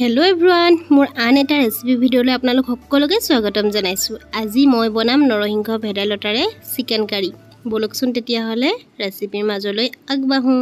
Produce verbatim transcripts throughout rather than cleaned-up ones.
Hello everyone, মোৰ আন এটা ৰেচিপি ভিডিঅ'লৈ আপোনালোক সকলোকে স্বাগতম জনাইছো। আজি মই বনাম নৰসিংহ ভেদাইলতাৰে চিকেন কাৰী। বলকচোন তেতিয়া হলে ৰেচিপিৰ মাজলৈ আগবাঢ়ো।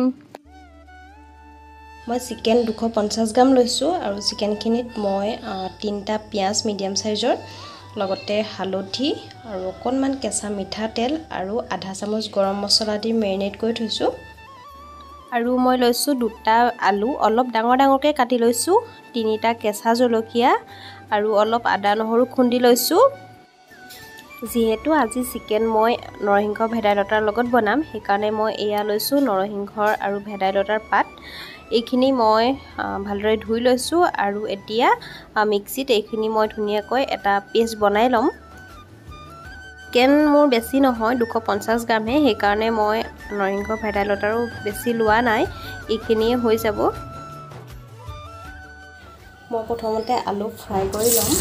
মই চিকেন দুশ পঞ্চাছ গ্ৰাম লৈছো আৰু চিকেনখিনিত মই তিনটা পিয়াজ মিডিয়াম সাইজৰ লগতে হালধি আৰু অকণমান কেঁচা মিঠা তেল আৰু আধা চামুচ গৰম মছলা দি মেৰিনেট কৰি থৈছো। আৰু মই লৈছো দুটা আলু অলপ ডাঙৰ ডাঙৰকৈ কাটি লৈছো, তিনিটা কেঁচা জলকীয়া আৰু অলপ আদা নহৰু খুন্দি লৈছো। যেহেতু আজি চিকেন মই নৰসিংহ ভেদাইলতাৰ লগত বনাম, সেইকাৰণে মই এয়া লৈছো নৰসিংহৰ আৰু ভেদাইলতাৰ পাত। এইখিনি মই ভালদৰে ধুই লৈছো আৰু এতিয়া মিক্সিত এইখিনি মই ধুনীয়াকৈ এটা পেষ্ট বনাই লম। চিকেন মোৰ বেছি নহয় দুশ পঞ্চাছ গ্ৰামহে, সেইকাৰণে মই নৰসিংহ ভেদাইলতাৰো বেছি লোৱা নাই, এইখিনিয়ে হৈ যাব। মই প্ৰথমতে আলু ফ্ৰাই কৰি লম।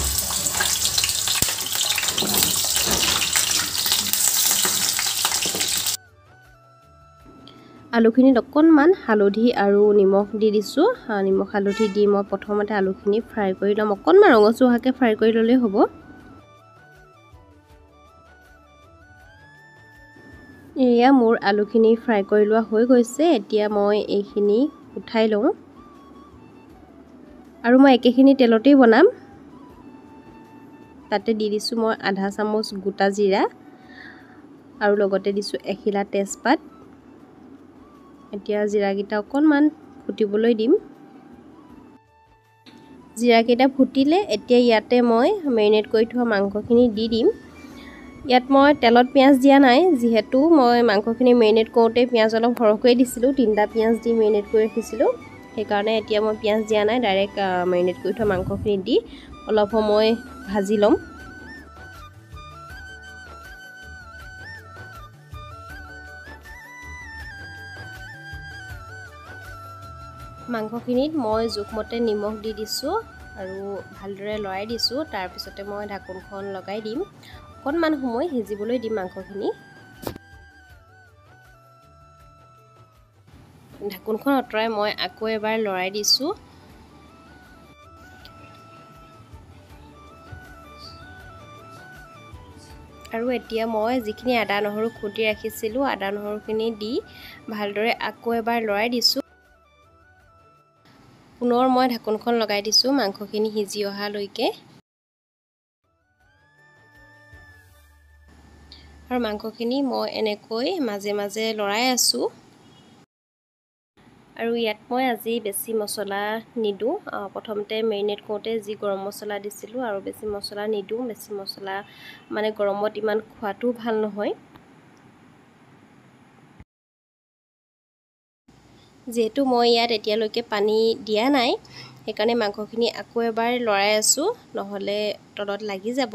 আলুখিনিত অকণমান হালধি আৰু নিমখ দি দিছোঁ। নিমখ হালধি দি মই প্ৰথমতে আলুখিনি ফ্ৰাই কৰি ল'ম, অকণমান ৰঙচুৱাকৈ ফ্ৰাই কৰি ল'লেই হ'ব। এয়া মোৰ আলুখিনি ফ্ৰাই কৰি লোৱা হৈ গৈছে, এতিয়া মই এইখিনি উঠাই লওঁ আৰু মই একেখিনি তেলতেই বনাম। তাতে দি দিছোঁ মই আধা চামুচ গোটা জিৰা আৰু লগতে দিছোঁ এখিলা তেজপাত। এতিয়া জিৰাকেইটা অকণমান ফুটিবলৈ দিম। জিৰাকেইটা ফুটিলে এতিয়া ইয়াতে মই মেৰিনেট কৰি থোৱা মাংসখিনি দি দিম। ইয়াত মই তেলত পিঁয়াজ দিয়া নাই, যিহেতু মই মাংসখিনি মেৰিনেট কৰোঁতে পিঁয়াজ অলপ সৰহকৈ দিছিলোঁ, তিনিটা পিঁয়াজ দি মেৰিনেট কৰি ৰাখিছিলোঁ। সেইকাৰণে এতিয়া মই পিঁয়াজ দিয়া নাই, ডাইৰেক্ট মেৰিনেট কৰি থোৱা মাংসখিনি দি অলপ সময় ভাজি ল'ম। মাংসখিনিত মই জোখমতে নিমখ দি দিছোঁ আৰু ভালদৰে লৰাই দিছোঁ। তাৰপিছতে মই ঢাকোনখন লগাই দিম, অকণমান সময় সিজিবলৈ দিম মাংসখিনি। ঢাকোনখন আঁতৰাই মই আকৌ এবাৰ লৰাই দিছোঁ। আৰু এতিয়া মই যিখিনি আদা নহৰু খুন্দি ৰাখিছিলোঁ, আদা নহৰুখিনি দি ভালদৰে আকৌ এবাৰ লৰাই দিছোঁ। পুনৰ মই ঢাকোনখন লগাই দিছোঁ মাংসখিনি সিজি অহালৈকে। আৰু মাংসখিনি মই এনেকৈ মাজে মাজে লৰাই আছোঁ। আৰু ইয়াত মই আজি বেছি মছলা নিদিওঁ, প্ৰথমতে মেৰিনেট কৰোঁতে যি গৰম মছলা দিছিলোঁ আৰু বেছি মছলা নিদিওঁ। বেছি মছলা মানে গৰমত ইমান খোৱাটো ভাল নহয়। যিহেতু মই ইয়াত এতিয়ালৈকে পানী দিয়া নাই, সেইকাৰণে মাংসখিনি আকৌ এবাৰ লৰাই আছোঁ, নহ'লে তলত লাগি যাব।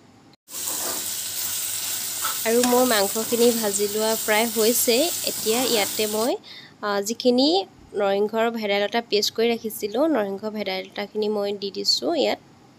আৰু মোৰ মাংসখিনি ভাজি লোৱা প্ৰায় হৈছে। এতিয়া ইয়াতে মই যিখিনি নৰসিংহৰ ভেদাইলতা পেষ্ট কৰি ৰাখিছিলোঁ, নৰসিংহ ভেদাইলতাখিনি মই দি দিছোঁ ইয়াত।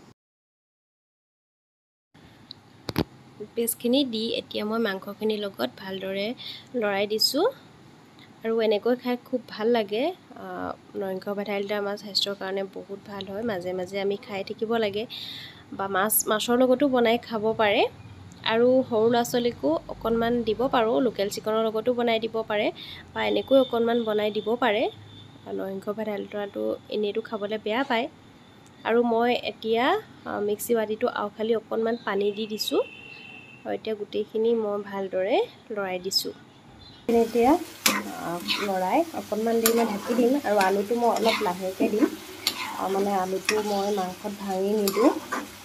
পেষ্টখিনি দি এতিয়া মই মাংসখিনিৰ লগত ভালদৰে লৰাই দিছোঁ। আৰু এনেকৈ খাই খুব ভাল লাগে। নৰসিংহ ভেদাইলতা আমাৰ স্বাস্থ্যৰ কাৰণে বহুত ভাল হয়, মাজে মাজে আমি খাই থাকিব লাগে, বা মাছ মাছৰ লগতো বনাই খাব পাৰে। আৰু সৰু ল'ৰা ছোৱালীকো অকণমান দিব পাৰোঁ, লোকেল চিকেনৰ লগতো বনাই দিব পাৰে বা এনেকৈ অকণমান বনাই দিব পাৰে। নৰসিংহ ভেদাইলতাটো এনেইতো খাবলৈ বেয়া পায়। আৰু মই এতিয়া মিক্সি বাতিটো আওখালি অকণমান পানী দি দিছোঁ আৰু এতিয়া গোটেইখিনি মই ভালদৰে লৰাই দিছোঁ। এতিয়া লৰাই অকণমান দেৰি মই ঢাকি দিম আৰু আলুটো মই অলপ লাহেকৈ দিম, মানে আলুটো মই মাংসত ভাঙি নিদিওঁ।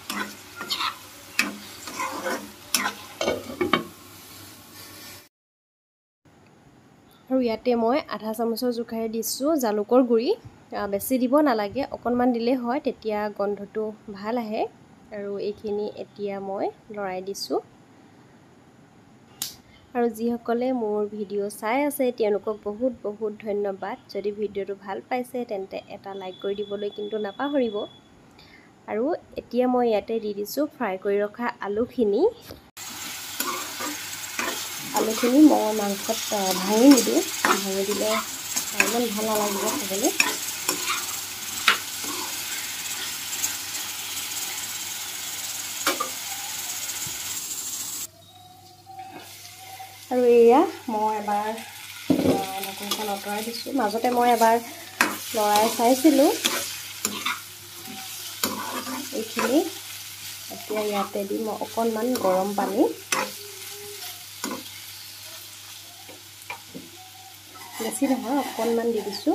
আৰু ইয়াতে মই আধা চামুচৰ জোখাৰে দিছোঁ জালুকৰ গুড়ি, বেছি দিব নালাগে, অকণমান দিলেই হয়, তেতিয়া গোন্ধটো ভাল আহে। আৰু এইখিনি এতিয়া মই লৰাই দিছোঁ। আৰু যিসকলে মোৰ ভিডিঅ' চাই আছে তেওঁলোকক বহুত বহুত ধন্যবাদ। যদি ভিডিঅ'টো ভাল পাইছে তেন্তে এটা লাইক কৰি দিবলৈ কিন্তু নাপাহৰিব। আৰু এতিয়া মই ইয়াতে দি দিছোঁ ফ্ৰাই কৰি ৰখা আলুখিনি। আলুখিনি মই মাংসত ভাঙি নিদিওঁ, ভাঙি দিলে ইমান ভাল নালাগিব খাবলৈ। এয়া মই এবাৰ ঢাকনখন আঁতৰাই দিছোঁ। মাজতে মই এবাৰ লৰাই চাইছিলোঁ এইখিনি। এতিয়া ইয়াতে দি মই অকণমান গৰম পানী, বেছি নহয় অকণমান দি দিছোঁ।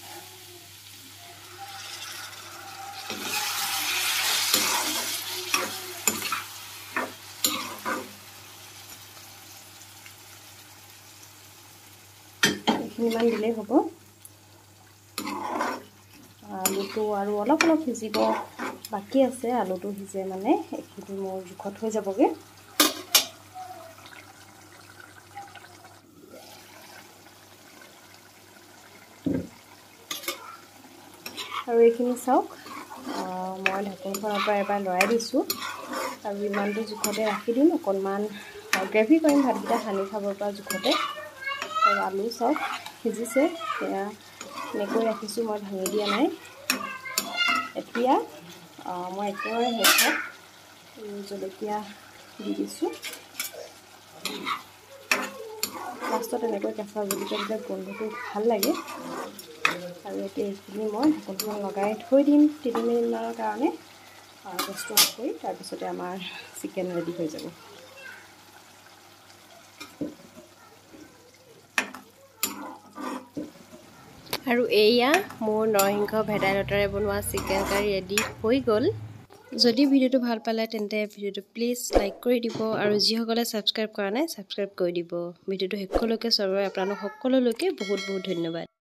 এইখিনিমান দিলেই হ'ব। আলুটো আৰু অলপ অলপ সিজিব বাকী আছে, আলুটো সিজে মানে এইখিনি মোৰ জোখত হৈ যাবগৈ। আৰু এইখিনি চাওক, মই ঢাকনখনৰ পৰা এবাৰ লৰাই দিছোঁ আৰু ইমানটো জোখতে ৰাখি দিম। অকণমান গ্ৰেভি কৰিম, ভাতকেইটা সানি খাব পৰা জোখতে। আৰু আলু চাওক সিজিছে, এয়া এনেকৈ ৰাখিছোঁ, মই ভাঙি দিয়া নাই। এতিয়া মই একেবাৰে শেষত জলকীয়া দি দিছোঁ। লাষ্টত এনেকৈ কেঁচা জলকীয়া দিলে গোন্ধটো ভাল লাগে। আৰু এতিয়া এইখিনি মই ঢাকনখন লগাই থৈ দিম তিনি মিনিটমানৰ কাৰণে, গেছটো অফ কৰি। তাৰপিছতে আমাৰ চিকেন ৰেডি হৈ যাব। আৰু এয়া মোৰ নৰসিংহ ভেদাইলতাৰে বনোৱা চিকেন কাৰী ৰেডি হৈ গ'ল। যদি ভিডিঅ'টো ভাল পালে তেন্তে ভিডিঅ'টো প্লিজ লাইক কৰি দিব, আৰু যিসকলে ছাবস্ক্ৰাইব কৰা নাই ছাবস্ক্ৰাইব কৰি দিব। ভিডিঅ'টো শেষলৈকে চোৱাৰ বাবে আপোনালোক সকলোলৈকে বহুত বহুত ধন্যবাদ।